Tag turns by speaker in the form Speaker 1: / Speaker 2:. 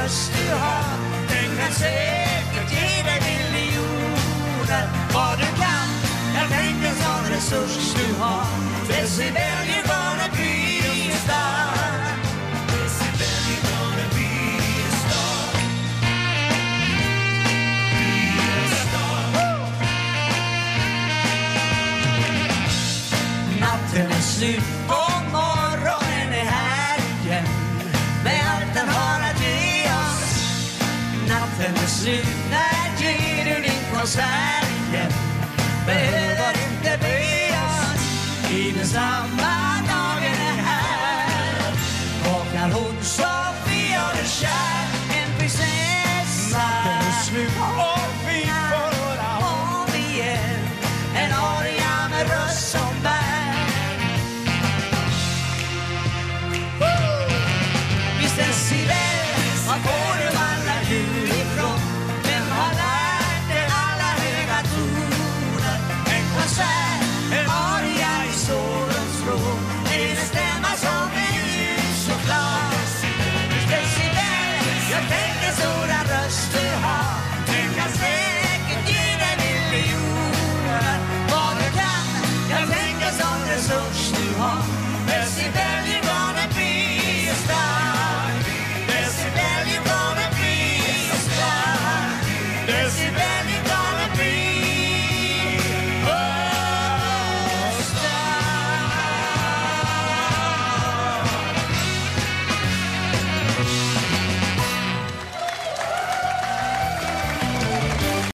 Speaker 1: röst du har, den kan säkert ge dig miljoner. Vad du kan, jag tänker sån resurs du har. Decibel, you're gonna be a star. Decibel, you're gonna be a star. Be a star. Natten är slut och morgonen är här igen, med allt den har att ge oss. Natten är slut, när ger du din konsert igen? Behöver inte bry oss, i den samma dagen är här. Vaknar hon så